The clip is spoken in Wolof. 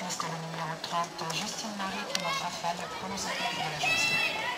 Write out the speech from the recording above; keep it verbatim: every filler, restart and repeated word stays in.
Liste le numéro trente, Justine Marie, puis notre Raphaël, pour nous accueillir à la justice.